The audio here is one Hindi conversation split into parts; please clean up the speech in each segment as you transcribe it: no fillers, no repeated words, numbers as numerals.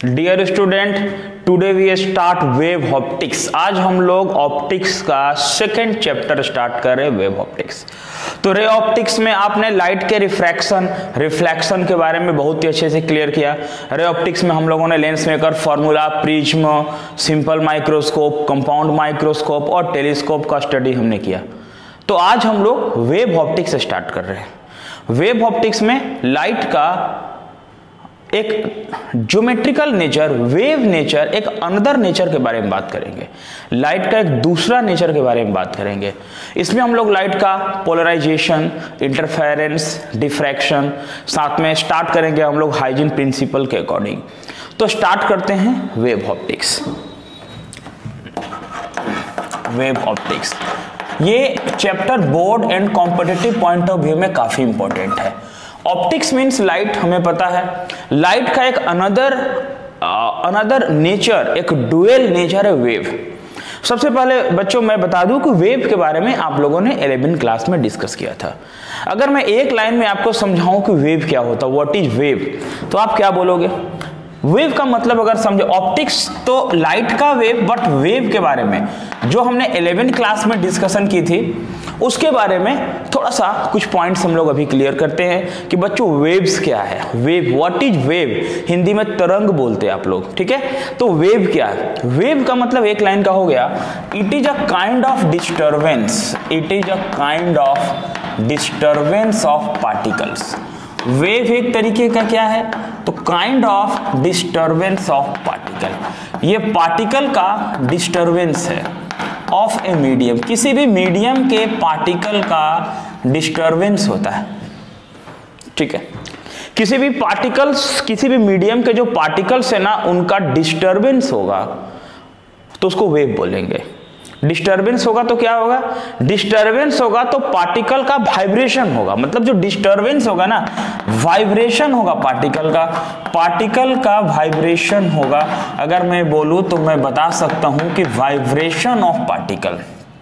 Dear student, today we start wave optics. आज हम लोग ऑप्टिक्स का सेकेंड चैप्टर स्टार्ट कर रहे हैं, वेव ऑप्टिक्स। तो रे ऑप्टिक्स में आपने लाइट के रिफ्लेक्शन के बारे में बहुत ही अच्छे से क्लियर किया। रे ऑप्टिक्स में हम लोगों ने lens maker, formula, prism, simple microscope, compound microscope और टेलीस्कोप का स्टडी हमने किया। तो आज हम लोग वेव ऑप्टिक्स स्टार्ट कर रहे हैं। वेव ऑप्टिक्स में लाइट का एक ज्योमेट्रिकल नेचर, वेव नेचर, एक अनदर नेचर के बारे में बात करेंगे। लाइट का एक दूसरा नेचर के बारे में बात करेंगे। इसमें हम लोग लाइट का पोलराइजेशन, इंटरफेरेंस, डिफ्रैक्शन, साथ में स्टार्ट करेंगे हम लोग हाइजीन प्रिंसिपल के अकॉर्डिंग। तो स्टार्ट करते हैं वेव ऑप्टिक्स। वेव ऑप्टिक्स ये chapter board and competitive point of view में काफी इंपॉर्टेंट है। ऑप्टिक्स मीन्स लाइट, हमें पता है लाइट का एक अनदर नेचर, एक डुअल नेचर है वेव। सबसे पहले बच्चों मैं बता दूं कि वेव के बारे में आप लोगों ने 11वीं क्लास में डिस्कस किया था। अगर मैं एक लाइन में आपको समझाऊं कि वेव क्या होता है, व्हाट इज वेव, तो आप क्या बोलोगे? वेव का मतलब अगर समझे, ऑप्टिक्स तो लाइट का वेव, बट वेव के बारे में जो हमने 11वीं क्लास में डिस्कशन की थी उसके बारे में थोड़ा सा कुछ पॉइंट्स हम लोग अभी क्लियर करते हैं कि बच्चों वेव्स क्या है। Wave, what is wave, Hindi में तरंग बोलते हैं आप लोग, ठीक है। तो वेव क्या है? वेव का मतलब एक लाइन का हो गया, it is a kind of disturbance, it is a kind of disturbance of particles. Wave एक तरीके का क्या है? तो kind of disturbance of particle. ये पार्टिकल का डिस्टर्बेंस है ऑफ ए मीडियम, किसी भी मीडियम के पार्टिकल का डिस्टर्बेंस होता है, ठीक है। किसी भी पार्टिकल्स, किसी भी मीडियम के जो पार्टिकल्स है ना, उनका डिस्टर्बेंस होगा तो उसको वेव बोलेंगे। डिस्टर्बेंस होगा तो क्या होगा? डिस्टर्बेंस होगा तो पार्टिकल का वाइब्रेशन होगा, मतलब जो डिस्टर्बेंस होगा ना, वाइब्रेशन होगा पार्टिकल का, पार्टिकल का वाइब्रेशन होगा। अगर मैं बोलूं तो मैं बता सकता हूं कि वाइब्रेशन ऑफ पार्टिकल,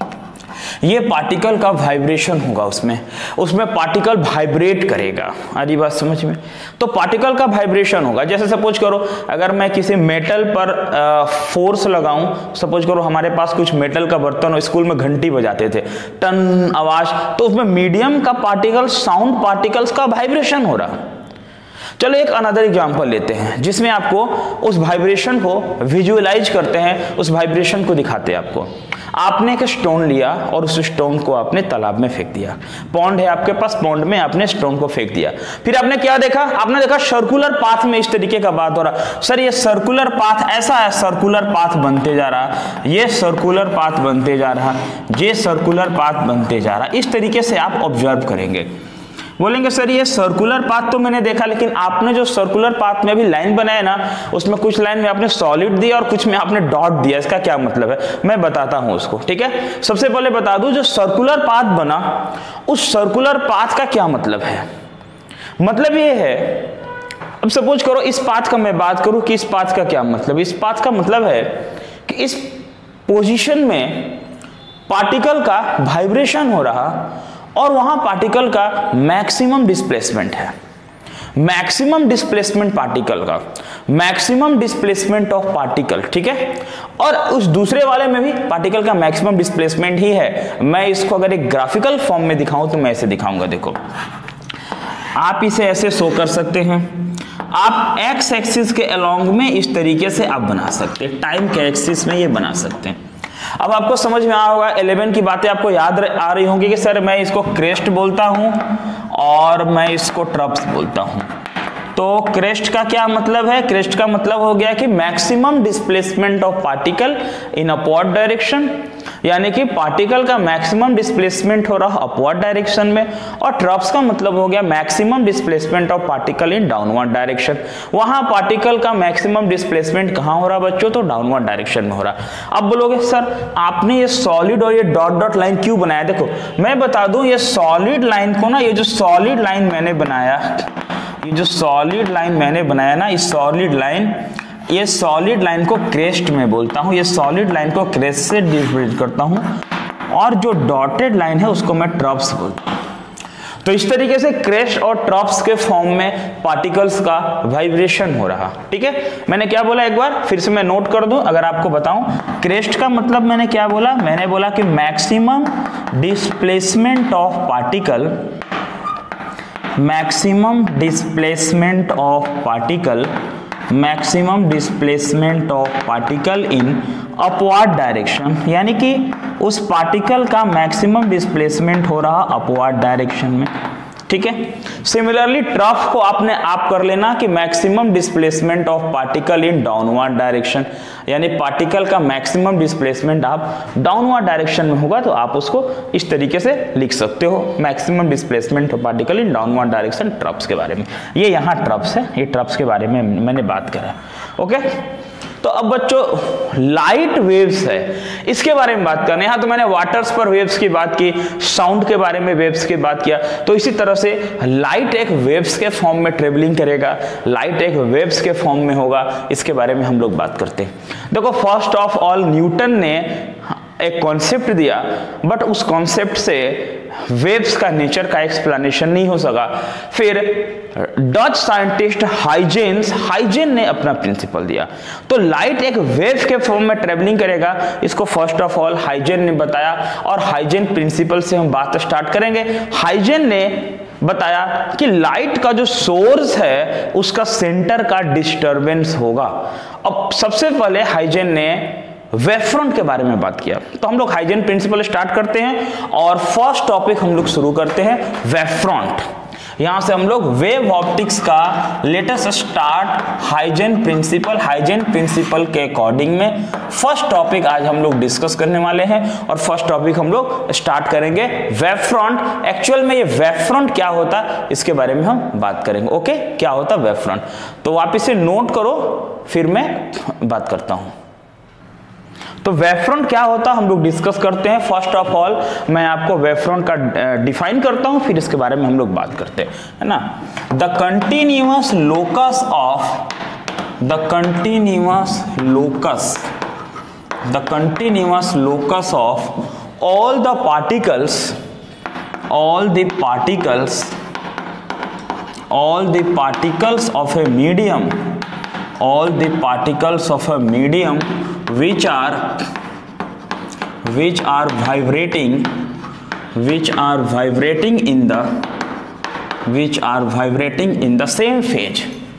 ये पार्टिकल का वाइब्रेशन होगा, उसमें पार्टिकल वाइब्रेट करेगा। आ रही बात समझ में? तो पार्टिकल का वाइब्रेशन होगा। जैसे सपोज करो अगर मैं किसी मेटल पर फोर्स लगाऊं, सपोज करो हमारे पास कुछ मेटल का बर्तन हो, स्कूल में घंटी बजाते थे, टन आवाज, तो उसमें मीडियम का पार्टिकल, साउंड पार्टिकल्स का वाइब्रेशन हो रहा। चलो एक अनदर एग्जांपल लेते हैं जिसमें आपको उस वाइब्रेशन को विजुअलाइज करते हैं, उस वाइब्रेशन को दिखाते हैं आपको। आपने एक स्टोन लिया और उस स्टोन को आपने तालाब में फेंक दिया। पॉन्ड है आपके पास, पॉन्ड में आपने स्टोन को फेंक दिया। फिर आपने क्या देखा? आपने देखा सर्कुलर पाथ में इस तरीके का बात हो रहा। सर ये सर्कुलर पाथ ऐसा है, सर्कुलर पाथ बनते जा रहा, ये सर्कुलर पाथ बनते जा रहा, ये सर्कुलर पाथ बनते जा रहा। इस तरीके से आप ऑब्जर्व करेंगे। बोलेंगे सर ये सर्कुलर पाथ तो मैंने देखा, लेकिन आपने जो सर्कुलर पाथ में अभी लाइन बनाया ना, उसमें कुछ लाइन में आपने सॉलिड दिया और कुछ में आपने डॉट दिया, इसका क्या मतलब है? मैं बताता हूं उसको, ठीक है। सबसे पहले बता दूं, जो सर्कुलर पाथ बना, उस सर्कुलर पाथ का क्या मतलब है? मतलब ये है, अब सपोज करो इस पाथ का मैं बात करूं कि इस पाथ का क्या मतलब। इस पाथ का मतलब है कि इस पोजीशन में पार्टिकल का वाइब्रेशन हो रहा और वहां पार्टिकल का मैक्सिमम डिस्प्लेसमेंट है। मैक्सिमम डिस्प्लेसमेंट पार्टिकल का, मैक्सिमम डिस्प्लेसमेंट ऑफ पार्टिकल, ठीक है। और उस दूसरे वाले में भी पार्टिकल का मैक्सिमम डिस्प्लेसमेंट ही है। मैं इसको अगर एक ग्राफिकल फॉर्म में दिखाऊं तो मैं ऐसे दिखाऊंगा, देखो आप इसे ऐसे शो कर सकते हैं। आप एक्स एक्सिस के अलोंग में इस तरीके से आप बना सकते हैं, टाइम के एक्सिस में ये बना सकते हैं। अब आपको समझ में आया होगा, 11 की बातें आपको याद आ रही होंगी कि सर मैं इसको क्रेस्ट बोलता हूं और मैं इसको ट्रप्स बोलता हूं। तो क्रेस्ट का क्या मतलब है? क्रेस्ट का मतलब हो गया कि maximum displacement of particle in upward direction, यानी कि पार्टिकल का मैक्सिमम डिस्प्लेसमेंट हो रहा अपवर्ड डायरेक्शन में। और ट्रप्स का मतलब हो गया maximum displacement of particle in downward direction. वहां पार्टिकल का मैक्सिमम डिस्प्लेसमेंट कहां हो रहा बच्चों? तो डाउनवर्ड डायरेक्शन में हो रहा। अब बोलोगे सर आपने ये सॉलिड और ये डॉट डॉट लाइन क्यों बनाया? देखो मैं बता दूं, ये सॉलिड लाइन को ना, ये जो सॉलिड लाइन मैंने बनाया, ये जो सॉलिड लाइन मैंने बनाया ना, इस सॉलिड लाइन, ये सॉलिड लाइन को क्रेस्ट में बोलता हूं, ये सॉलिड लाइन को क्रेस्ट से डिफरेंशिएट करता हूं, और जो डॉटेड लाइन है उसको मैं ट्रप्स बोलता हूं। तो इस तरीके से क्रेस्ट और ट्रफ्स के फॉर्म में पार्टिकल्स का वाइब्रेशन हो रहा। ठीक है, मैंने क्या बोला एक बार फिर से मैं नोट कर दूं अगर आपको बताऊं। क्रेस्ट का मतलब मैंने क्या बोला, मैंने बोला कि maximum displacement of particle, maximum displacement of particle, maximum displacement of particle in upward direction, यानी कि उस पार्टिकल का मैक्सिमम डिस्प्लेसमेंट हो रहा अपवर्ड डायरेक्शन में। ठीक है, सिमिलरली ट्रफ को आपने आप कर लेना कि maximum displacement of particle in downward direction, यानी पार्टिकल का मैक्सिमम डिस्प्लेसमेंट आप डाउनवर्ड डायरेक्शन में होगा तो आप उसको इस तरीके से लिख सकते हो, maximum displacement of particle in downward direction troughs के बारे में। ये यहाँ ट्रफ्स है, ये ट्रफ्स के बारे में मैंने बात करा। ओके, तो अब बच्चों लाइट वेव्स है, इसके बारे में बात करना। यहाँ तो मैंने वाटर्स पर वेव्स की बात की, साउंड के बारे में वेव्स की बात किया, तो इसी तरह से लाइट एक वेव्स के फॉर्म में ट्रेवलिंग करेगा, लाइट एक वेव्स के फॉर्म में होगा, इसके बारे में हम लोग बात करते हैं। देखो फर्स्ट ऑफ ऑल न्यूटन ने एक कॉन्सेप्ट दिया, बट उस कॉन्सेप्ट से वेव्स का नेचर का एक्सप्लेनेशन नहीं हो सका। फिर डच साइंटिस्ट हाइजेन ने अपना प्रिंसिपल दिया, तो लाइट एक वेव के फॉर्म में ट्रेवलिंग करेगा, इसको फर्स्ट ऑफ ऑल हाइजेन ने बताया, और हाइजेन प्रिंसिपल से हम बात स्टार्ट करेंगे। हाइजेन ने बताया कि लाइट का जो सोर्स है उसका सेंटर का डिस्टरबेंस होगा। अब सबसे पहले हाइजेन ने वेवफ्रंट के बारे में बात किया, तो हम लोग हाइजेन प्रिंसिपल स्टार्ट करते हैं और फर्स्ट टॉपिक हम लोग शुरू करते हैं वेवफ्रंट। यहां से हम लोग वेव ऑप्टिक्स का लेटेस्ट स्टार्ट हाइजेन प्रिंसिपल के अकॉर्डिंग में फर्स्ट टॉपिक आज हम लोग डिस्कस करने वाले हैं, और फर्स्ट टॉपिक हम लोग स्टार्ट करेंगे वेवफ्रंट। एक्चुअल में ये वेवफ्रंट क्या होता है इसके बारे में हम बात करेंगे। ओके, क्या होता है वेवफ्रंट, तो आप इसे नोट करो फिर मैं बात करता हूं। तो वेवफ्रंट क्या होता है हम लोग डिस्कस करते हैं। फर्स्ट ऑफ ऑल मैं आपको वेवफ्रंट का डिफाइन करता हूं, फिर इसके बारे में हम लोग बात करते हैं, है ना। The continuous locus of all the particles of a medium which are vibrating in the same phase,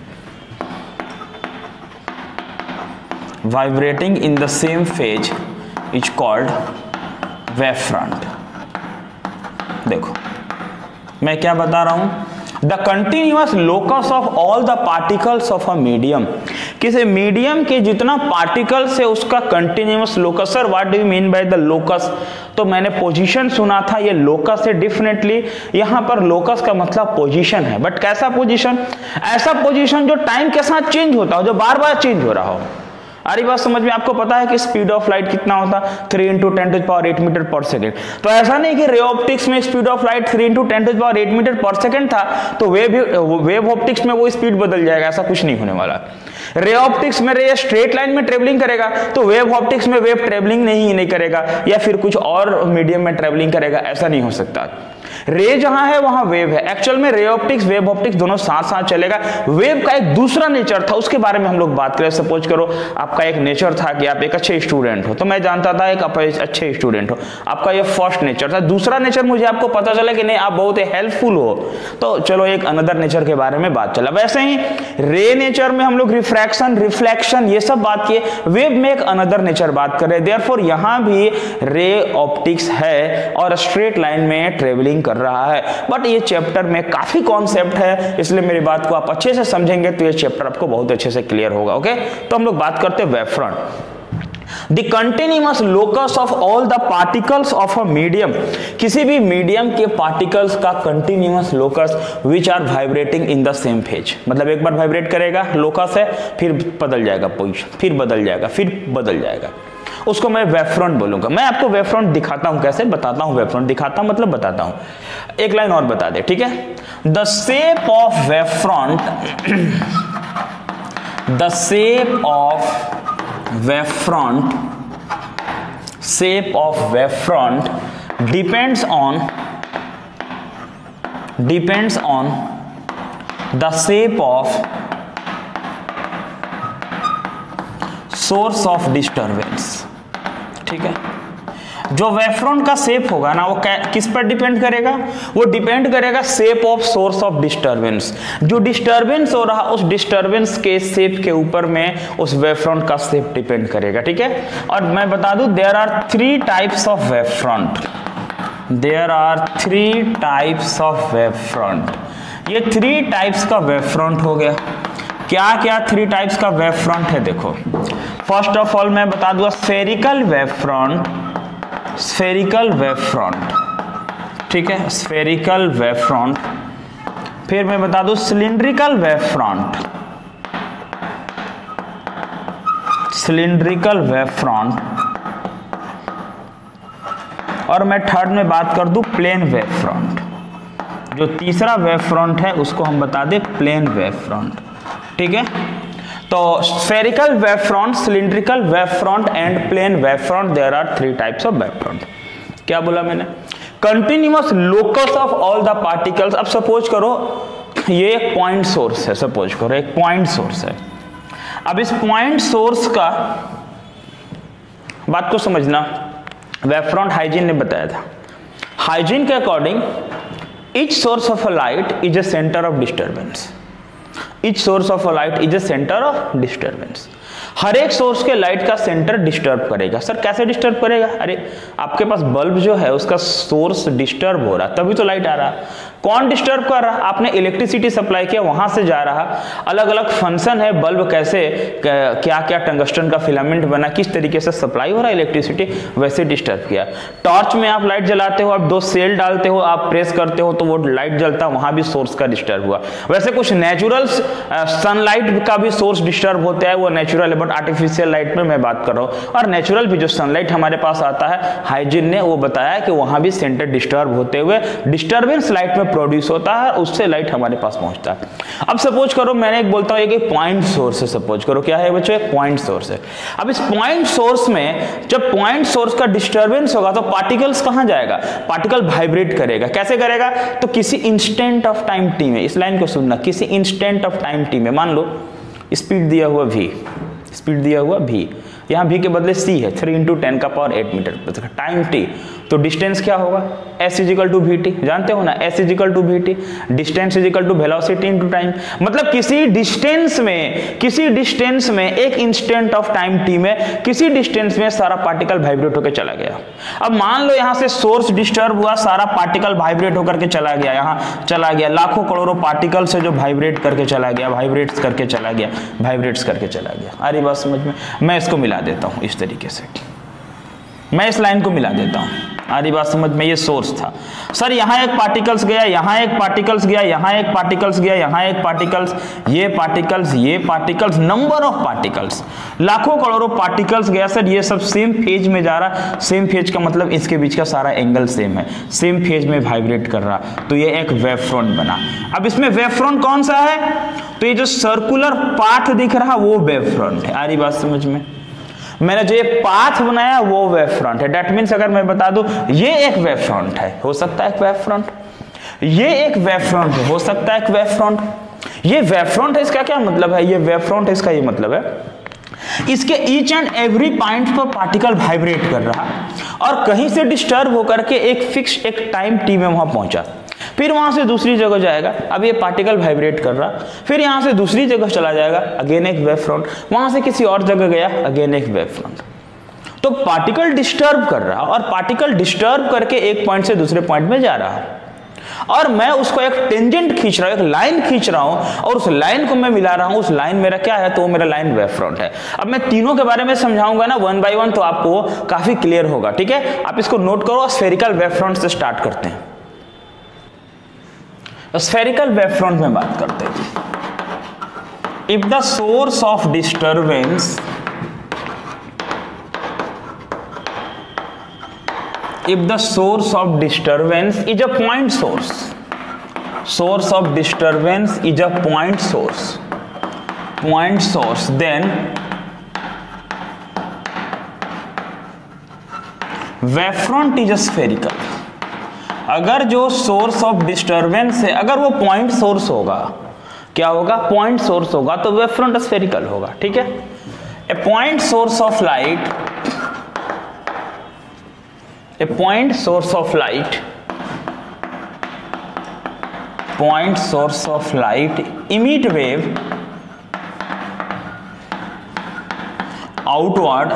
is called wavefront। देखो मैं क्या बता रहा हूं, the continuous locus of all the particles of a medium, किसी मीडियम के जितना पार्टिकल्स है उसका continuous locus. Sir what do you mean by the locus, तो मैंने पोजीशन सुना था, ये लोकस है। डेफिनेटली यहां पर लोकस का मतलब पोजीशन है, बट कैसा पोजीशन, ऐसा पोजीशन जो टाइम के साथ चेंज होता हो, जो बार बार चेंज हो रहा हो। अरे बात समझ में, आपको पता है कि स्पीड ऑफ लाइट कितना होता है 3 × 10⁸ मीटर पर सेकेंड। तो ऐसा नहीं कि रे ऑप्टिक्स में स्पीड ऑफ लाइट 3 × 10⁸ मीटर पर सेकेंड था तो वेव ऑप्टिक्स में वो स्पीड बदल जाएगा, ऐसा कुछ नहीं होने वाला। रे ऑप्टिक्स में रे स्ट्रेट लाइन में ट्रेवलिंग करेगा, तो वेव ऑप्टिक्स में वेव ट्रेवलिंग नहीं करेगा, या फिर कुछ और मीडियम में ट्रेवलिंग करेगा, ऐसा नहीं हो सकता। रे जहां है वहां वेव है। एक्चुअल में रे ऑप्टिक्स वेव ऑप्टिक्स दोनों साथ साथ चलेगा। वेव का एक दूसरा नेचर था, उसके बारे में हम लोग बात करें। सपोज करो आपका एक नेचर था कि आप एक अच्छे स्टूडेंट हो, तो मैं जानता था एक आप अच्छे स्टूडेंट हो, आपका ये फर्स्ट नेचर था। दूसरा नेचर मुझे आपको पता चला कि नहीं आप बहुत हेल्पफुल हो, तो चलो एक अनदर नेचर के बारे में बात चला। वैसे ही रे नेचर में हम लोग रिफ्रैक्शन, रिफ्लेक्शन ये सब बात किए, वेव में एक अनदर नेचर बात कर रहे हैं। देयरफॉर यहां भी रे ऑप्टिक्स है और स्ट्रेट लाइन में ट्रेवलिंग कर रहा है। बट ये चैप्टर में काफी कॉन्सेप्ट है, इसलिए मेरी बात को आप अच्छे से समझेंगे तो ये चैप्टर आपको बहुत अच्छे से क्लियर होगा। ओके, तो हम लोग बात करते हैं wavefront. The continuous locus of all the particles of a medium, किसी भी मीडियम के पार्टिकल्स का continuous locus which are vibrating in the same phase, मतलब एक बार वाइब्रेट करेगा, लोकस है, फिर बदल जाएगा पोजीशन, फिर बदल जाएगा, फिर बदल जाएगा, उसको मैं वेवफ्रंट बोलूंगा। मैं आपको वेवफ्रंट दिखाता हूं, कैसे बताता हूं वेवफ्रंट दिखाता हूं, मतलब बताता हूं। एक लाइन और बता दे, ठीक है। The shape of wavefront, the shape of wavefront depends on depends on the shape of source of disturbance. ठीक है, जो वेवफ्रंट का शेप होगा ना वो किस पर डिपेंड करेगा? वो डिपेंड करेगा shape of source of disturbance. जो डिस्टरबेंस हो रहा उस डिस्टरबेंस के शेप के ऊपर में उस वेवफ्रंट का शेप डिपेंड करेगा। ठीक है, और मैं बता दूं there are 3 types of wavefront. There are 3 types of wavefront. ये 3 टाइप्स का वेवफ्रंट हो गया। क्या क्या 3 टाइप्स का वेवफ्रंट है देखो। फर्स्ट ऑफ ऑल मैं बता दूंगा स्फेरिकल वेवफ्रंट। स्फेरिकल वेवफ्रंट, ठीक है, स्फेरिकल वेवफ्रंट। फिर मैं बता दूं सिलिंड्रिकल वेवफ्रंट। Cylindrical wavefront. और मैं थर्ड में बात कर दूं प्लेन वेवफ्रंट। जो तीसरा वेवफ्रंट है उसको हम बता दें प्लेन वेवफ्रंट। ठीक है, तो spherical wavefront, cylindrical wavefront and plane wavefront, there are 3 types of wavefront. क्या बोला मैंने? Continuous locus of all the particles. अब सपोज करो ये एक पॉइंट सोर्स है, सपोज करो एक पॉइंट सोर्स है। अब इस पॉइंट सोर्स का बात को समझना, वेवफ्रंट हाइजीन ने बताया था। हाइजीन के according each source of a light is a centre of disturbance. Each source of a light is a center of disturbance। हर एक सोर्स के लाइट का सेंटर डिस्टर्ब करेगा। सर कैसे डिस्टर्ब करेगा? अरे आपके पास बल्ब जो है उसका सोर्स डिस्टर्ब हो रहा तभी तो लाइट आ रहा। कौन डिस्टर्ब कर रहा? आपने इलेक्ट्रिसिटी सप्लाई किया, वहां से जा रहा। अलग अलग फंक्शन है बल्ब कैसे, क्या क्या टंगस्टन का फिलामेंट बना, किस तरीके से सप्लाई हो रहा है इलेक्ट्रिसिटी, वैसे डिस्टर्ब किया। टॉर्च में आप लाइट जलाते हो, आप 2 सेल डालते हो, आप प्रेस करते हो तो वो लाइट जलता, वहां भी सोर्स का डिस्टर्ब हुआ। वैसे कुछ नेचुरल सनलाइट का भी सोर्स डिस्टर्ब होता है, वो नेचुरल है, बट आर्टिफिशियल लाइट में मैं बात कर रहा हूँ। और नेचुरल भी जो सनलाइट हमारे पास आता है, हाइजीन ने वो बताया कि वहां भी सेंटर डिस्टर्ब होते हुए डिस्टर्बेंस लाइट में प्रोड्यूस होता है, उससे लाइट हमारे पास पहुंचता है। अब सपोज करो मैंने एक बोलता हूं एक पॉइंट सोर्स है, सपोज करो क्या है बच्चों, एक पॉइंट सोर्स है। अब इस पॉइंट सोर्स में जब पॉइंट सोर्स का डिस्टर्बेंस होगा तो पार्टिकल्स कहां जाएगा? पार्टिकल वाइब्रेट करेगा। कैसे करेगा? तो किसी इंस्टेंट ऑफ टाइम टी में, इस लाइन को सुनना, किसी इंस्टेंट ऑफ टाइम टी में, मान लो स्पीड दिया हुआ v, स्पीड दिया हुआ v, यहाँ v के बदले c है, 3 × 10⁸ मीटर, टाइम t, तो डिस्टेंस क्या होगा? s = vt, जानते हो ना, s = vt, distance = velocity × time. मतलब किसी डिस्टेंस में एक इंस्टेंट ऑफ टाइम t में किसी डिस्टेंस में सारा पार्टिकल वाइब्रेट होकर चला गया। अब मान लो यहाँ से सोर्स डिस्टर्ब हुआ, सारा पार्टिकल वाइब्रेट होकर के चला गया, यहाँ चला गया, लाखों करोड़ों पार्टिकल से जो वाइब्रेट करके चला गया, वाइब्रेट्स करके चला गया। अरे बात समझ में? मैं इसको मिला देता हूं इस तरीके से, मैं इस लाइन को मिला देता हूं। आरी बात समझ में? ये सोर्स था सर, यहां एक पार्टिकल्स गया, यहां एक पार्टिकल्स गया, यहां एक पार्टिकल्स गया, यहां एक पार्टिकल्स, ये पार्टिकल्स, नंबर ऑफ पार्टिकल्स, लाखों करोड़ों पार्टिकल्स गया सर। ये सब सेम फेज में जा रहा। सेम फेज का मतलब इसके बीच का सारा एंगल सेम है, सेम फेज में वाइब्रेट कर रहा, तो ये एक वेवफ्रंट बना। अब इसमें वेवफ्रंट कौन सा है? तो ये जो सर्कुलर पाथ दिख रहा वो वेवफ्रंट है। आरी बात समझ में? मैंने जो ये पाथ बनाया वो वेवफ्रंट है। दैट मीन्स अगर मैं बता दूं ये एक वेवफ्रंट है, हो सकता है एक वेवफ्रंट, ये एक वेवफ्रंट है, हो सकता है एक वेवफ्रंट, ये वेवफ्रंट है। इसका क्या मतलब है? ये वेवफ्रंट है, इसका ये मतलब है इसके ईच एंड एवरी पॉइंट पर पार्टिकल वाइब्रेट कर रहा और कहीं से डिस्टर्ब होकर के एक फिक्स एक टाइम टी में वहां पहुंचा, फिर वहां से दूसरी जगह जाएगा। अब ये पार्टिकल वाइब्रेट कर रहा, फिर यहां से दूसरी जगह चला जाएगा, अगेन एक वेवफ्रंट, वहां से किसी और जगह गया, अगेन एक वेवफ्रंट। तो पार्टिकल डिस्टर्ब कर रहा और पार्टिकल डिस्टर्ब करके एक पॉइंट से दूसरे पॉइंट में जा रहा और मैं उसको एक टेंजेंट खींच रहा हूं, एक लाइन खींच रहा हूं और उस लाइन को मैं मिला रहा हूं। उस लाइन मेरा क्या है? तो वो मेरा लाइन वेवफ्रंट है। अब मैं तीनों के बारे में समझाऊंगा ना 1 by 1, तो आपको काफी क्लियर होगा। ठीक है, आप इसको नोट करो। स्फेरिकल वेवफ्रंट से स्टार्ट करते हैं। स्फेरिकल वेवफ्रंट में बात करते हैं। If the source of disturbance, if the source of disturbance is a point source, source of disturbance is a point source, then wavefront is a spherical, अगर जो सोर्स ऑफ डिस्टरबेंस है अगर वो पॉइंट सोर्स होगा, क्या होगा, पॉइंट सोर्स होगा, तो वेव फ्रंट स्फेरिकल होगा, ठीक है। A point source of light, a point source of light, point source of light emit wave outward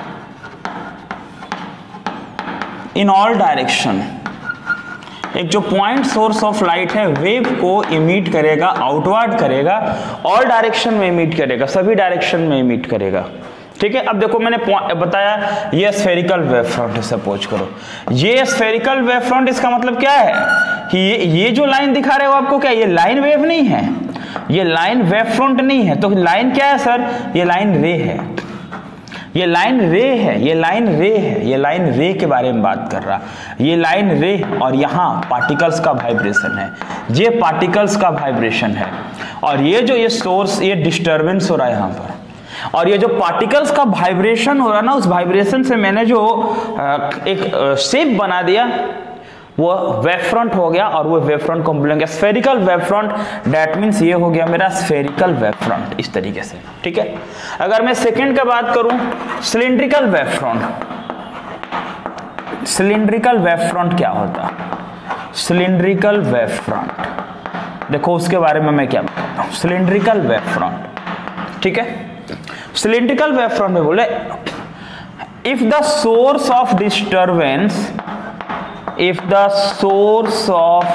in all direction। एक जो पॉइंट सोर्स ऑफ लाइट है वेव को इमिट करेगा, आउटवर्ड करेगा, ऑल डायरेक्शन में इमिट करेगा, सभी डायरेक्शन में इमिट करेगा, ठीक है। अब देखो मैंने बताया ये स्फेरिकल वेव फ्रंट है, सपोज करो ये स्फेरिकल वेव फ्रंट, इसका मतलब क्या है कि ये जो लाइन दिखा रहे हो आपको, क्या ये लाइन वेव नहीं है, ये लाइन वेव फ्रंट नहीं है, तो लाइन क्या है सर, ये लाइन रे है, ये लाइन रे है, ये लाइन रे है, ये लाइन रे के बारे में बात कर रहा, ये लाइन रे, और यहाँ पार्टिकल्स का वाइब्रेशन है, ये पार्टिकल्स का वाइब्रेशन है, और ये जो ये सोर्स, ये डिस्टरबेंस हो रहा है यहाँ पर, और ये जो पार्टिकल्स का वाइब्रेशन हो रहा है ना, उस वाइब्रेशन से मैंने जो एक शेप बना दिया वो वेव फ्रंट हो गया, और वो वेव फ्रंट को बोलेंगे spherical wave front. That means ये हो गया मेरा स्फेरिकल वेव फ्रंट, इस तरीके से, ठीक है। अगर मैं सेकंड का बात करूं, cylindrical wave front, cylindrical wave front क्या होता है, सिलिंड्रिकल वेव फ्रंट, देखो उसके बारे में मैं क्या बताता हूं, सिलिंड्रिकल वेव फ्रंट, ठीक है। सिलिंड्रिकल वेव फ्रंट में बोले if the source of disturbance, if the source of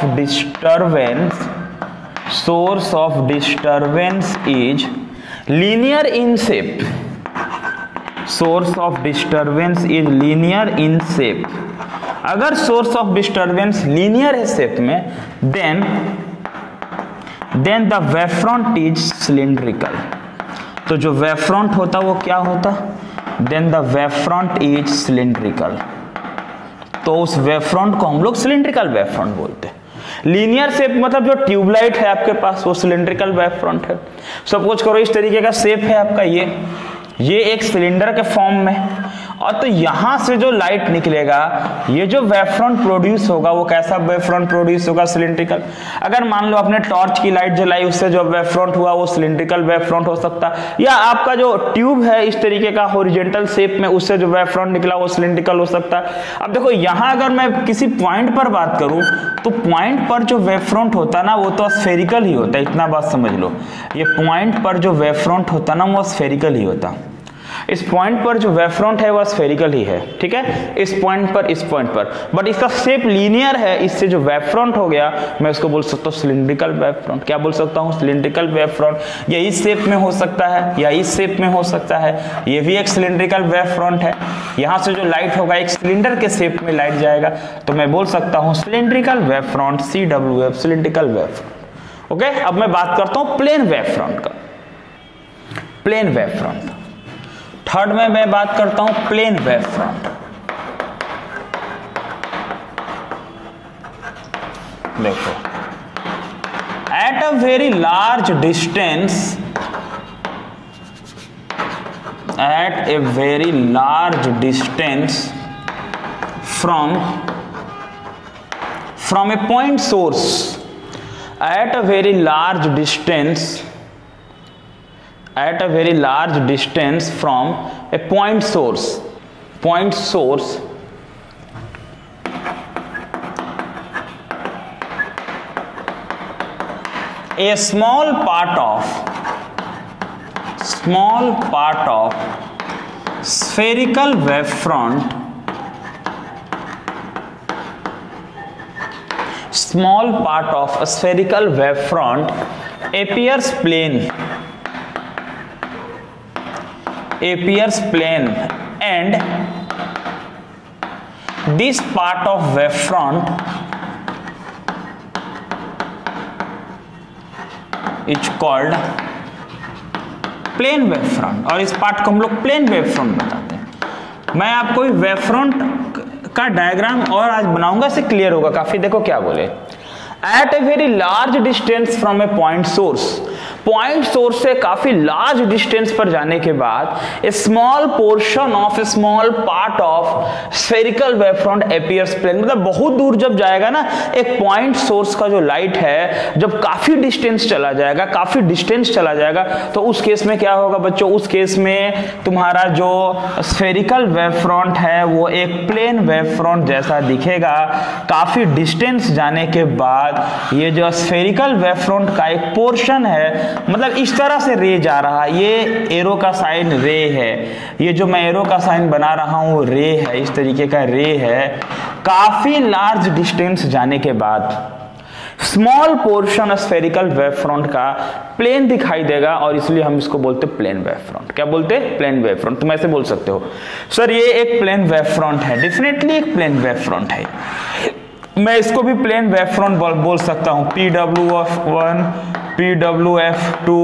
disturbance is linear in shape, source of disturbance is linear in shape, अगर source of disturbance linear है shape में, then the wave front is cylindrical। तो जो wave front होता वो क्या होता, then the wave front is cylindrical, तो उस वेव फ्रंट को हम लोग सिलिंड्रिकल वेव फ्रंट बोलते हैं। लीनियर शेप मतलब जो ट्यूबलाइट है आपके पास वो सिलिंड्रिकल वेव फ्रंट है। सपोज करो इस तरीके का शेप है आपका, ये एक सिलेंडर के फॉर्म में, और तो यहां से जो लाइट निकलेगा, ये जो वेव फ्रंट प्रोड्यूस होगा वो कैसा वेव फ्रंट प्रोड्यूस होगा, सिलिंड्रिकल। अगर मान लो आपने टॉर्च की लाइट जलाई, उससे जो वेव फ्रंट हुआ वो सिलिंड्रिकल वेव फ्रंट हो सकता, या आपका जो ट्यूब है इस तरीके का हॉरिजॉन्टल शेप में, उससे जो वेव फ्रंट निकला वो सिलिंड्रिकल हो सकता। अब देखो यहां अगर मैं किसी पॉइंट पर बात करूं तो पॉइंट पर जो वेव फ्रंट होता ना वो तो स्फेरिकल ही होता है, इतना बात समझ लो। ये पॉइंट पर जो वेव फ्रंट होता ना वो स्फेरिकल ही होता, इस पॉइंट पर जो वेव फ्रंट है वो स्फेरिकल ही है, ठीक है, इस पॉइंट पर, इस पॉइंट पर, बट इसका शेप लीनियर है, इससे जो वेव फ्रंट हो गया मैं उसको बोल सकता हूँ सिलिंड्रिकल वेव फ्रंट। क्या बोल सकता हूँ, सिलिंड्रिकल वेव फ्रंट। या इस शेप में हो सकता है या इस शेप में हो सकता है, ये भी एक सिलिंड्रिकल वेव फ्रंट है। यहाँ से जो लाइट होगा एक सिलेंडर के शेप में लाइट जाएगा, तो मैं बोल सकता हूँ cylindrical wave front, CWF, cylindrical wave front. Okay, अब मैं बात करता हूँ प्लेन वेव फ्रंट का, प्लेन वेव फ्रंट। थर्ड में मैं बात करता हूं प्लेन वेव फ्रंट। देखो, at a very large distance, at a very large distance from a point source, at a very large distance, at a very large distance from a point source, a small part of spherical wave front, small part of a spherical wave front appears plane, and this part of wave front is called plane wave front, और इस पार्ट को हम लोग प्लेन वेव फ्रंट बताते हैं। मैं आपको वेव फ्रंट का डायग्राम और आज बनाऊंगा, से क्लियर होगा काफी। देखो क्या बोले, at a very large distance from a point source, point source से काफी लार्ज डिस्टेंस पर जाने के बाद a small portion of a small part of spherical wave front appears plane, मतलब बहुत दूर जब जाएगा ना एक पॉइंट सोर्स का जो लाइट है, जब काफी डिस्टेंस चला जाएगा, तो उस केस में क्या होगा बच्चों, उस केस में तुम्हारा जो स्फेरिकल वेव फ्रंट है वो एक प्लेन वेव फ्रंट जैसा दिखेगा। काफी डिस्टेंस जाने के बाद ये जो स्फेरिकल वेव फ्रंट का एक पोर्शन है, मतलब इस तरह से रे जा रहा है, ये एरो का साइन रे है, ये जो मैं एरो का साइन बना रहा हूं रे है, इस तरीके का रे है। काफी लार्ज डिस्टेंस जाने के बाद small portion spherical wave front का प्लेन दिखाई देगा और इसलिए हम इसको बोलते हैं प्लेन वेव फ्रंट। क्या बोलते हैं? Plane wave front. तुम ऐसे बोल सकते हो सर ये एक प्लेन वेव फ्रंट है, डेफिनेटली एक प्लेन वेव फ्रंट है। मैं इसको भी प्लेन वेव फ्रंट बोल सकता हूं, PWF1, PWF2,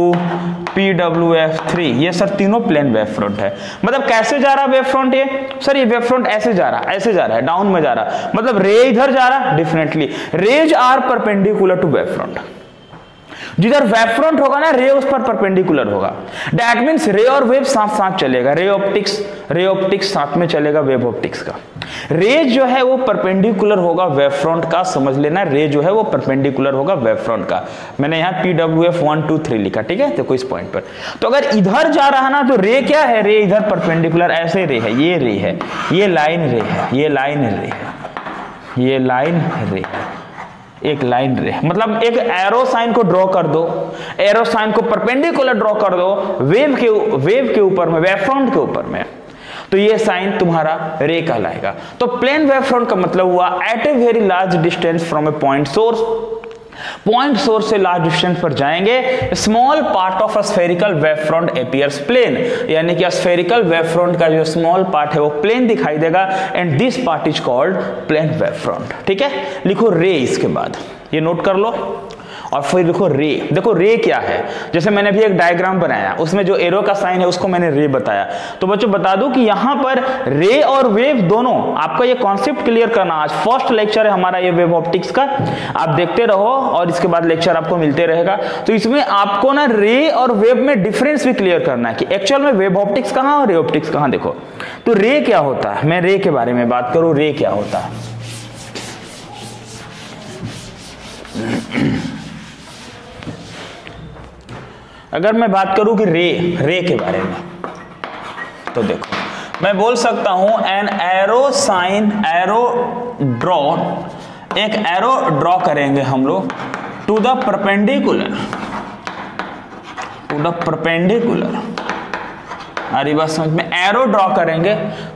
PWF3, ये सर तीनों प्लेन वेव फ्रंट है। मतलब कैसे जा रहा वेव फ्रंट ये? सर ये वेव फ्रंट ऐसे जा रहा है, डाउन में जा रहा है, मतलब रे इधर जा रहा है, definitely rays are perpendicular to wave front. जिधर वेव फ्रंट होगा ना रे उस पर परपेंडिकुलर होगा, दैट मींस रे और वेव साथ साथ चलेगा, रे ऑप्टिक्स साथ में चलेगा वेव ऑप्टिक्स का। रे जो है वो परपेंडिकुलर होगा वेव फ्रंट का, समझ लेना, रे जो है वो परपेंडिकुलर होगा वेव फ्रंट का। मैंने यहाँ PWF1, 2, 3 लिखा, ठीक है, देखो इस पॉइंट पर। तो अगर इधर जा रहा ना तो रे क्या है, रे इधर परपेंडिकुलर ऐसे रे है, ये रे है, ये लाइन रे है, ये लाइन रे है, ये लाइन रे है, एक लाइन रे, मतलब एक एरो साइन को ड्रॉ कर दो, एरो साइन को परपेंडिकुलर ड्रॉ कर दो वेव के ऊपर में, वेव फ्रंट के ऊपर में, तो ये साइन तुम्हारा रे कहलाएगा। तो प्लेन वेव फ्रंट का मतलब हुआ at a very large distance from a point source से लार्ज डिस्टेंस पर जाएंगे, small part of a spherical wave front appears plane, यानी कि स्फेरिकल वेव फ्रंट का जो स्मॉल पार्ट है वो प्लेन दिखाई देगा, and this part is called plane wave front. ठीक है, लिखो रे, इसके बाद ये नोट कर लो और फिर लिखो रे। देखो रे क्या है, जैसे मैंने भी एक डायग्राम बनाया, उसमें जो एरो का साइन है उसको मैंने रे बताया। तो बच्चों बता दूं कि यहां पर रे और वेव दोनों, आपका ये कॉन्सेप्ट क्लियर करना, आज फर्स्ट लेक्चर है हमारा ये वेव ऑप्टिक्स का, आप देखते रहो और इसके बाद लेक्चर आपको मिलते रहेगा। तो इसमें आपको ना रे और वेव में डिफरेंस भी क्लियर करना है कि एक्चुअल में वेव ऑप्टिक्स कहां और रे ऑप्टिक्स कहां। देखो तो रे क्या होता है, मैं रे के बारे में बात करूं, रे क्या होता है। अगर मैं बात करूं कि रे के बारे में, तो देखो मैं बोल सकता हूं an arrow sign, arrow draw, एक एरो ड्रॉ करेंगे हम लोग टू द परपेंडिकुलर, अरे बात समझ में, एरो ड्रॉ करेंगे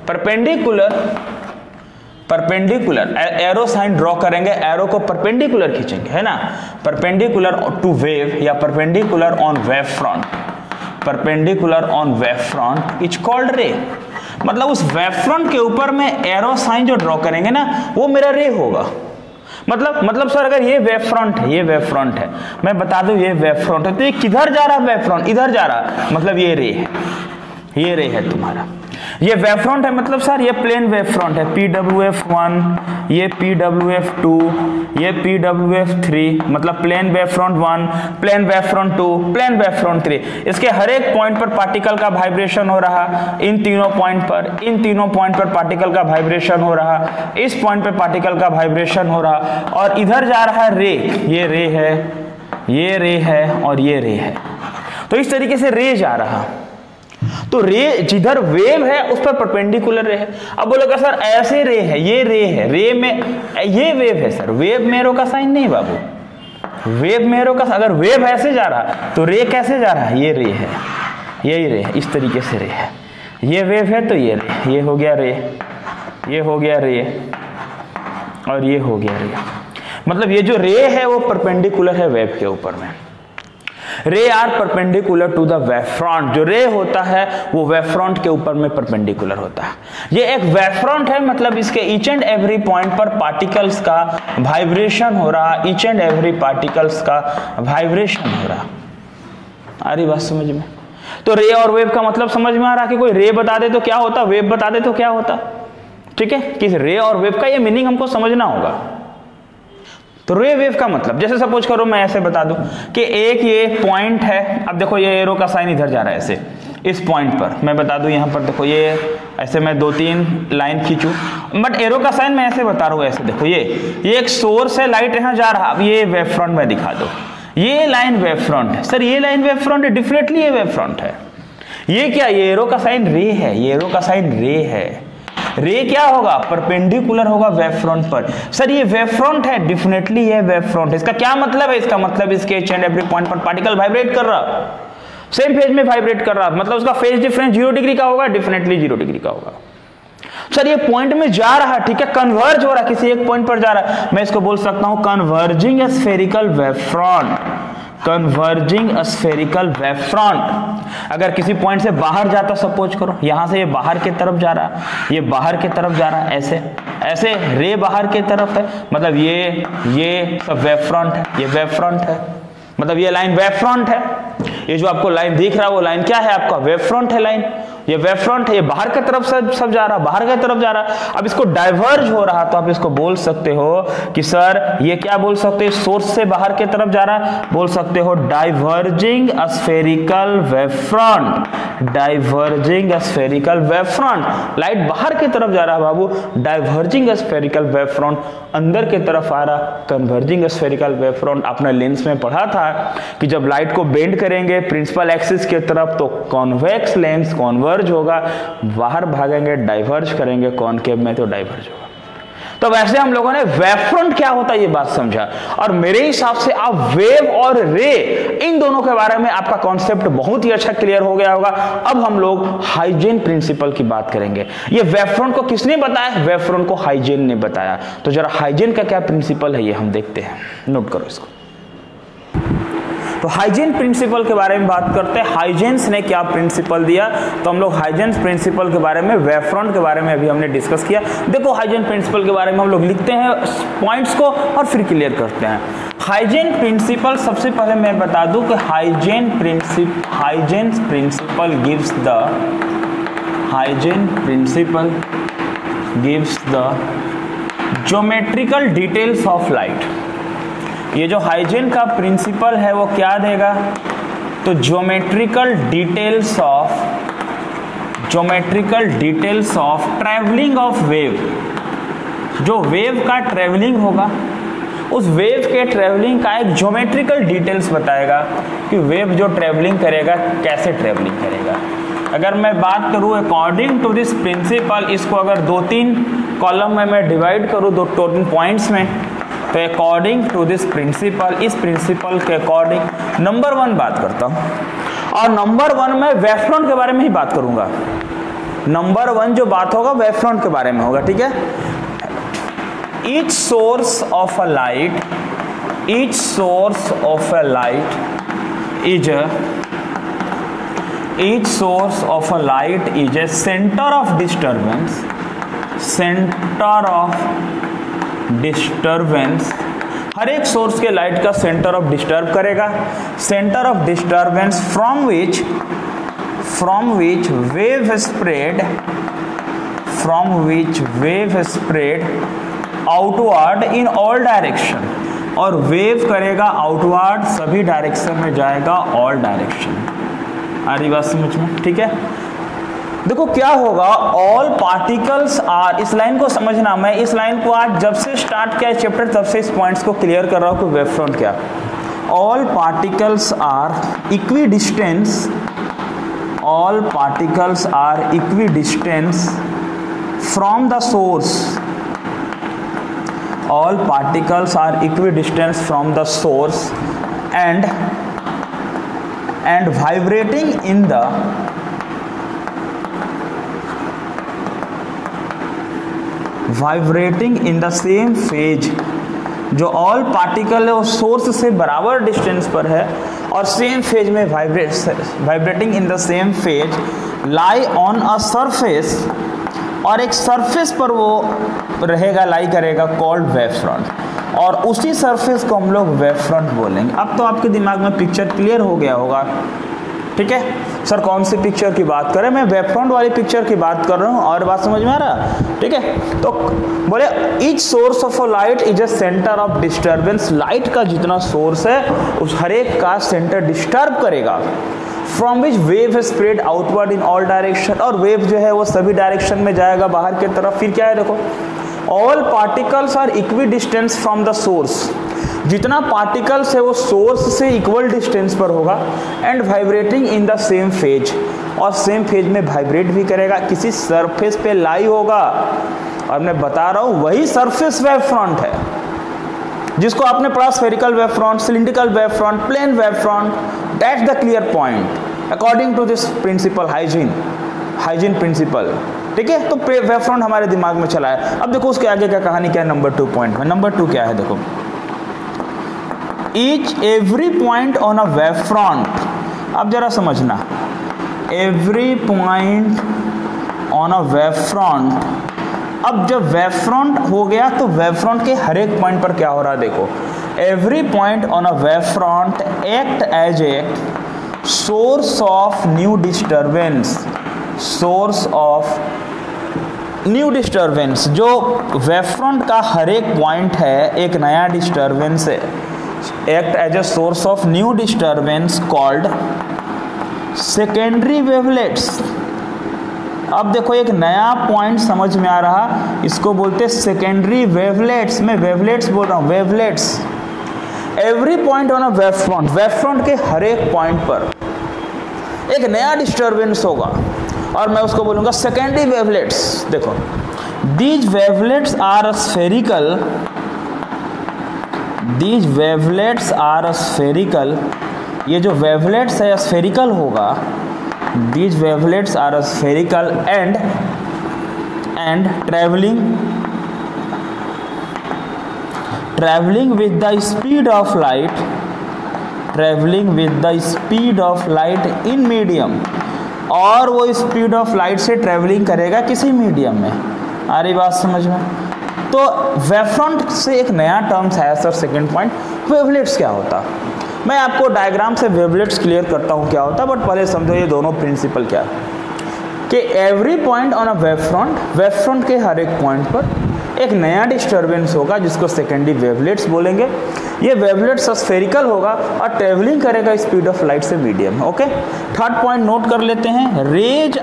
परपेंडिकुलर, एरो साइन ड्रॉ करेंगे, एरो को परपेंडिकुलर खींचेंगे, है ना, परपेंडिकुलर टू वेव या perpendicular on wave front, perpendicular on wave front is called ray. मतलब उस वेव फ्रंट के ऊपर में एरो साइन जो ड्रॉ करेंगे ना वो मेरा रे होगा। मतलब सर अगर ये वेव फ्रंट है, ये वेव फ्रंट है, मैं बता दूं ये वेव फ्रंट है, तो ये किधर जा रहा है वेव फ्रंट, इधर जा रहा, मतलब ये रे है, ये रे है तुम्हारा, ये वेव फ्रंट है, मतलब सर ये प्लेन वेव फ्रंट है, PWF1, ये PWF2, ये PWF3, मतलब plane wave front 1, plane wave front 2, plane wave front 3। इसके हर एक पॉइंट पर पार्टिकल का वाइब्रेशन हो रहा, इन तीनों पॉइंट पर पार्टिकल का वाइब्रेशन हो रहा, इस पॉइंट पर पार्टिकल का वाइब्रेशन हो रहा, और इधर जा रहा है रे, ये रे है, ये रे है और ये रे है। तो इस तरीके से रे जा रहा, तो रे जिधर वेव है उस पर परपेंडिकुलर रे है। अब बोलोगे सर ऐसे रे है, ये रे है, रे में ये वेव है, सर वेव में एरो का साइन नहीं बाबू, वेव में एरो का, अगर वेव ऐसे जा रहा तो रे कैसे जा रहा है, ये रे है, यही रे, इस तरीके से रे है, ये वेव है तो ये रे, ये हो गया रे, ये हो गया रे और ये हो गया रे। मतलब ये जो रे है वो परपेंडिकुलर है वेव के ऊपर में। Ray are perpendicular to the wave front, जो रे होता है वो वेव फ्रंट के ऊपर में परपेंडिकुलर होता है। ये एक वेव फ्रंट है, मतलब इसके ईच एंड एवरी पॉइंट पर पार्टिकल्स का वाइब्रेशन हो रहा, ईच एंड एवरी पार्टिकल्स का वाइब्रेशन हो रहा। आ रही बात समझ में? तो रे और वेव का मतलब समझ में आ रहा कि कोई रे बता दे तो क्या होता, वेव बता दे तो क्या होता। ठीक है, कि रे और वेव का ये मीनिंग हमको समझना होगा। तो रे वेव का मतलब, जैसे सपोज करो मैं ऐसे बता दूं कि एक ये पॉइंट है, अब देखो ये एरो का साइन इधर जा रहा है ऐसे, इस पॉइंट पर मैं बता दूं यहाँ पर देखो ये ऐसे मैं 2-3 लाइन खींचूं, बट एरो का साइन मैं ऐसे बता रहा हूँ ऐसे, देखो ये एक सोर्स है, लाइट यहाँ जा रहा, अब ये वेव फ्रंट में दिखा दो, ये लाइन वेव फ्रंट है। सर ये लाइन वेव फ्रंट है, डेफिनेटली ये वेव फ्रंट है। ये क्या, ये एरो का साइन रे है, ये एरो का साइन रे है। रे क्या होगा, परपेंडिकुलर होगा वेव फ्रंट पर। सर ये वेव फ्रंट है, डेफिनेटली ये वेव फ्रंट है। इसका क्या मतलब है, इसका मतलब इसके ईच एंड एवरी पॉइंट पर पार्टिकल वाइब्रेट कर रहा, सेम फेज में वाइब्रेट कर रहा, मतलब उसका फेज डिफरेंस 0 डिग्री का होगा, डेफिनेटली 0 डिग्री का होगा। सर ये पॉइंट में जा रहा, ठीक है, कन्वर्ज हो रहा, किसी एक पॉइंट पर जा रहा, मैं इसको बोल सकता हूं converging spherical wave front, converging spherical wave front. अगर किसी पॉइंट से बाहर जाता, सपोज करो यहां से ये बाहर की तरफ जा रहा, ये बाहर की तरफ जा रहा, ऐसे ऐसे रे बाहर की तरफ है, मतलब ये सब वेव फ्रंट है, ये वेव फ्रंट है, मतलब ये लाइन वेव फ्रंट है। ये जो आपको लाइन दिख रहा है वो लाइन क्या है, आपका वेव फ्रंट है लाइन, ये वेव फ्रंट है, ये बाहर की तरफ सब जा रहा, बाहर की तरफ जा रहा। अब इसको डाइवर्ज हो रहा, तो आप इसको बोल सकते हो कि सर ये क्या बोल सकते हैं, सोर्स से बाहर की तरफ जा रहा, बोल सकते हो diverging spherical wave front, diverging spherical wave front. Light बाहर की तरफ जा रहा बाबू, डाइवर्जिंग स्फेरिकल वेव फ्रंट अंदर की तरफ आ रहा, कन्वर्जिंग स्फेरिकल वेव फ्रंट। आपने लेंस में पढ़ा था कि जब लाइट को बेंड करेंगे प्रिंसिपल एक्सिस की तरफ तो कॉन्वेक्स लेंस कॉन्वर्ज होगा, बाहर भागेंगे डाइवर्ज करेंगे कॉनकेव में तो डाइवर्ज होगा। तो वैसे हम लोगों ने वेव फ्रंट क्या होता है ये बात समझा, और मेरे हिसाब से आप वेव और रे इन दोनों के बारे में आपका कॉन्सेप्ट बहुत ही अच्छा क्लियर हो गया होगा। अब हम लोग हाइजीन प्रिंसिपल की बात करेंगे। ये वेव फ्रंट को किसने बताया, वेव फ्रंट को हाइजीन ने बताया। तो जरा हाइजीन का क्या प्रिंसिपल है ये हम देखते हैं, नोट करो इसको। तो हाइजीन प्रिंसिपल के बारे में बात करते हैं, हाइजीन्स ने क्या प्रिंसिपल दिया। तो हम लोग हाइजीन प्रिंसिपल के बारे में, वेव फ्रंट के बारे में अभी हमने डिस्कस किया। देखो हाइजीन प्रिंसिपल के बारे में हम लोग लिखते हैं पॉइंट्स को और फिर क्लियर करते हैं। हाइजीन प्रिंसिपल, सबसे पहले मैं बता दूं कि Huygens principle gives the geometrical details of light. ये जो हाइजीन का प्रिंसिपल है वो क्या देगा, तो geometrical details of travelling of wave. जो वेव का ट्रैवलिंग होगा उस वेव के ट्रैवलिंग का एक ज्योमेट्रिकल डिटेल्स बताएगा कि वेव जो ट्रैवलिंग करेगा कैसे ट्रैवलिंग करेगा। अगर मैं बात करूं अकॉर्डिंग टू दिस प्रिंसिपल, इसको अगर 2-3 कॉलम में मैं डिवाइड करूं 2-3 पॉइंट्स में, तो अकॉर्डिंग टू दिस प्रिंसिपल, इस प्रिंसिपल के अकॉर्डिंग नंबर 1 बात करता हूं, और नंबर 1 में वेव फ्रंट के बारे में ही बात करूंगा। नंबर 1 जो बात होगा वेव फ्रंट के बारे में होगा, ठीक है। Each source of a light is a centre of disturbance. हर एक सोर्स के लाइट का सेंटर ऑफ डिस्टर्ब करेगा, centre of disturbance from which wave spread outward in all direction, और वेव करेगा आउटवर्ड, सभी डायरेक्शन में जाएगा, ऑल डायरेक्शन। आ रही बात समझ में, ठीक है। देखो क्या होगा, ऑल पार्टिकल्स आर, इस लाइन को समझना, मैं इस लाइन को आज जब से स्टार्ट किया चैप्टर तब से इस पॉइंट्स को क्लियर कर रहा हूं कि वेव फ्रंट क्या। All particles are equidistance from the source, all particles are equidistant from the source and vibrating in the same phase। जो ऑल पार्टिकल है वो सोर्स से बराबर डिस्टेंस पर है और सेम फेज में vibrating in the same phase, lie on a surface, और एक सरफेस पर वो रहेगा, लाई करेगा, कॉल्ड वेव फ्रंट, और उसी सरफेस को हम लोग वेव फ्रंट बोलेंगे। अब तो आपके दिमाग में पिक्चर क्लियर हो गया होगा, ठीक है। सर कौन सी पिक्चर की बात करें, मैं वेव फ्रंट वाली पिक्चर की बात कर रहा हूँ, और बात समझ में आ रहा, ठीक है। तो बोले each source of a light is a centre of disturbance, light का जितना सोर्स है उस हर एक का सेंटर डिस्टर्ब करेगा, from which wave spread outward in all direction, और वेव जो है वो सभी डायरेक्शन में जाएगा बाहर की तरफ। फिर क्या है देखो, all particles are equidistance from the source, जितना पार्टिकल्स है वो सोर्स से इक्वल डिस्टेंस पर होगा, and vibrating in the same phase, और सेम फेज में वाइब्रेट भी करेगा, किसी सरफेस पे लाई होगा। और मैं बता रहा हूँ वही सरफेस वेव फ्रंट है जिसको आपने पढ़ा, spherical wave front, cylindrical wave front, plane wave front, that's the clear point according to this principle, Huygens principle, ठीक है। तो वेव फ्रंट हमारे दिमाग में चला है। अब देखो उसके आगे क्या कहानी क्या है, नंबर 2 पॉइंट में। नंबर 2 क्या है देखो, each every point on a wave front, अब जरा समझना, every point on a wave front. अब जब वेव फ्रंट हो गया तो वेव फ्रंट के हर एक पॉइंट पर क्या हो रहा है देखो, every point on a wave front act as a source of new disturbance, source of new disturbance. जो वेव फ्रंट का हर एक पॉइंट है एक नया डिस्टर्बेंस है, act as a source of new disturbance called secondary wavelets. अब देखो एक नया पॉइंट समझ में आ रहा, इसको बोलते हैं सेकेंडरी वेवलेट्स। मैं वेवलेट्स बोल रहा हूँ, wavelets. Every point on a wave front के हर एक पॉइंट पर एक नया डिस्टर्बेंस होगा, और मैं उसको बोलूँगा सेकेंडरी वेवलेट्स। देखो these wavelets are spherical, these wavelets are spherical, ये जो वेवलेट्स है स्फेरिकल होगा, these wavelets are spherical and traveling with the speed of light, traveling with the speed of light in medium, और वो स्पीड ऑफ लाइट से ट्रेवलिंग करेगा किसी मीडियम में। आ रही बात समझ में? तो वेवफ्रंट से एक नया टर्म्स है सर, सेकंड पॉइंट, वेवलेट्स क्या होता। मैं आपको डायग्राम से वेवलेट्स क्लियर करता हूँ क्या होता है, बट पहले समझो ये दोनों प्रिंसिपल क्या है कि every point on a wave front के हर एक पॉइंट पर एक नया डिस्टर्बेंस होगा जिसको सेकेंडरी वेवलेट्स बोलेंगे। ये वेवलेट्स स्फेरिकल होगा और ट्रेवलिंग करेगा स्पीड ऑफ लाइट से medium. Okay, third point note कर लेते हैं, rays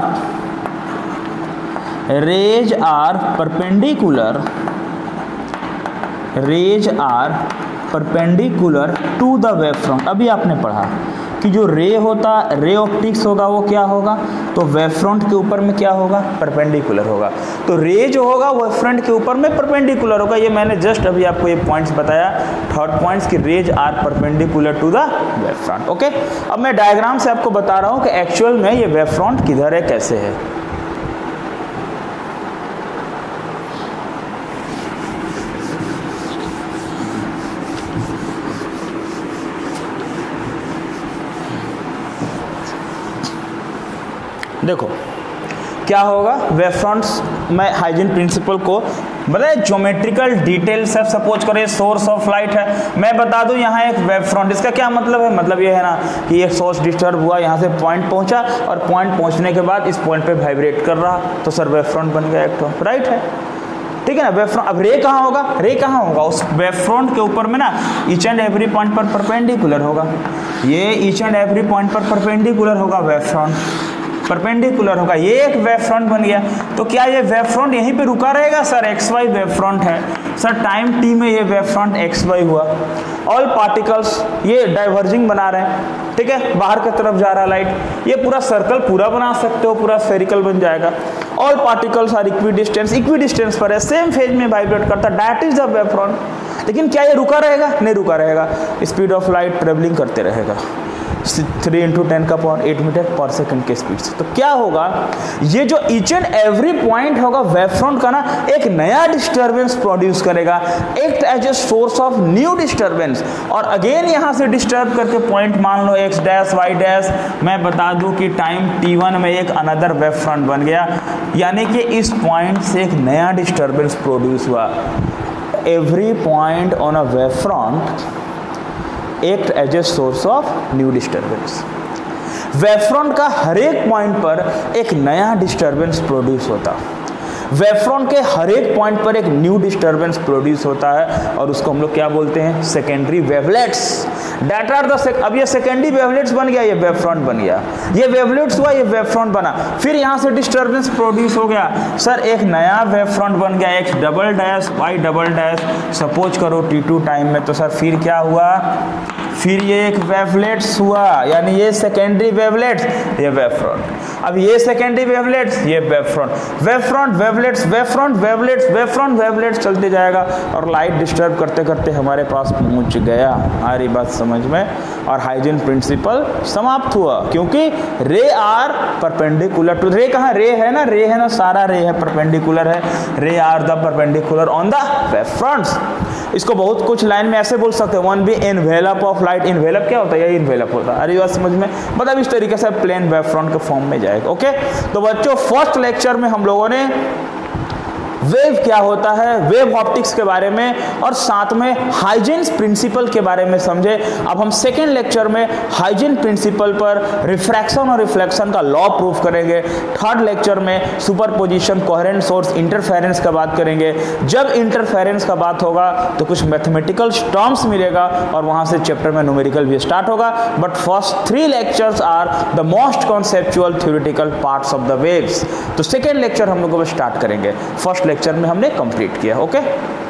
are perpendicular, rays are perpendicular to the wave front. अभी आपने पढ़ा कि जो रे होता, रे ऑप्टिक्स होगा वो क्या होगा, तो वेव फ्रंट के ऊपर में क्या होगा, परपेंडिकुलर होगा। तो रे जो होगा वेव फ्रंट के ऊपर में परपेंडिकुलर होगा। ये मैंने जस्ट अभी आपको ये पॉइंट्स बताया, थर्ड पॉइंट्स कि rays are perpendicular to the wave front. Okay, अब मैं डायग्राम से आपको बता रहा हूँ कि एक्चुअल में ये वेव फ्रंट किधर है, कैसे है। देखो क्या होगा, वेव फ्रंट्स में हाइजीन प्रिंसिपल को बताए, ज्योमेट्रिकल डिटेल्स है। सपोज करें सोर्स ऑफ लाइट है, मैं बता दूं यहाँ एक वेव फ्रंट, इसका क्या मतलब है, मतलब ये है ना कि ये सोर्स डिस्टर्ब हुआ, यहाँ से पॉइंट पहुँचा और पॉइंट पहुँचने के बाद इस पॉइंट पे वाइब्रेट कर रहा, तो सर वेव फ्रंट बन गया एक तो, राइट है, ठीक है ना। वेव फ्रंट, अब रे कहाँ होगा, रे कहाँ होगा, उस वेव फ्रंट के ऊपर में ना ईच एंड एवरी पॉइंट पर परपेंडिकुलर होगा। ये ईच एंड एवरी पॉइंट पर परपेंडिकुलर होगा, वेव फ्रंट परपेंडिकुलर होगा, ये एक वेव फ्रंट बन गया। तो क्या ये वेव फ्रंट यहीं पे रुका रहेगा, sir X Y wave front है, सर टाइम टी में ये वेव फ्रंट एक्स वाई हुआ। ऑल पार्टिकल्स ये डाइवर्जिंग बना रहे हैं, ठीक है, बाहर की तरफ जा रहा है लाइट, ये पूरा सर्कल पूरा बना सकते हो, पूरा स्फेरिकल बन जाएगा। All particles are equidistance पर है, सेम फेज में वाइब्रेट करता, that is the wave front. लेकिन क्या ये रुका रहेगा, नहीं रुका रहेगा, स्पीड ऑफ लाइट ट्रेवलिंग करते रहेगा 3 × 10⁸ मीटर पर सेकंड के स्पीड से। तो क्या होगा, ये जो ईच एंड एवरी पॉइंट होगा वेव फ्रंट का ना, एक नया डिस्टर्बेंस प्रोड्यूस करेगा, act as a source of new disturbance. और अगेन यहाँ से डिस्टर्ब करके पॉइंट मान लो x डैश y डैश, मैं बता दूं कि टाइम t1 में एक अनदर वेव फ्रंट बन गया, यानी कि इस पॉइंट से एक नया डिस्टर्बेंस प्रोड्यूस हुआ। Every point on a wave front act as a source of new disturbance। Wavefront का हर एक पॉइंट पर एक नया डिस्टरबेंस प्रोड्यूस होता, वेवफ्रंट के हर एक पॉइंट पर एक न्यू डिस्टरबेंस प्रोड्यूस होता है और उसको हम लोग क्या बोलते हैं, secondary wavelets. That are the अब ये सेकेंडरी वेवलेट्स बन गया, ये वेवफ्रंट बन गया, ये वेवलेट्स हुआ, ये वेवफ्रंट बना, फिर यहाँ से डिस्टरबेंस प्रोड्यूस हो गया, सर एक नया वेवफ्रंट बन गया, X double dash Y double dash, suppose करो T2 टाइम में, तो सर फिर क्या हुआ, फिर ये एक वेवलेट्स हुआ, यानी ये सेकेंडरी वेवलेट्स, ये वेवफ्रंट, अब ये सेकेंडरी वेवलेट्स, ये wavefront, wavefront wavelets, wavefront wavelets, wavefront wavelets चलते जाएगा और लाइट डिस्टर्ब करते करते हमारे पास पहुंच गया। हमारी बात समझ में, और हाइजेन प्रिंसिपल समाप्त हुआ, क्योंकि रे आर परपेंडिकुलर टू, रे कहाँ, रे है ना, सारा रे है, परपेंडिकुलर है, ray are the perpendicular on the wavefronts. इसको बहुत कुछ लाइन में ऐसे बोल सकते हैं, one be envelope of light, envelope क्या होता है, ये एनवेलप होता है, अरे बात समझ में, मतलब इस तरीके से प्लेन वेवफ्रंट के फॉर्म में जाएगा। ओके, तो बच्चों फर्स्ट लेक्चर में हम लोगों ने वेव क्या होता है, वेव ऑप्टिक्स के बारे में और साथ में हाइजेन्स प्रिंसिपल के बारे में समझे। अब हम सेकेंड लेक्चर में हाइजेन प्रिंसिपल पर रिफ्रैक्शन और रिफ्लेक्शन का लॉ प्रूफ करेंगे। थर्ड लेक्चर में सुपरपोजिशन, कोहेरेंट सोर्स, इंटरफेरेंस का बात करेंगे। जब इंटरफेरेंस का बात होगा तो कुछ मैथमेटिकल टर्म्स मिलेगा और वहां से चैप्टर में न्यूमेरिकल भी स्टार्ट होगा। But first 3 lectures are the most conceptual theoretical parts of the waves. तो सेकेंड लेक्चर हम लोग स्टार्ट करेंगे, फर्स्ट लेक्चर में हमने कंप्लीट किया। ओके।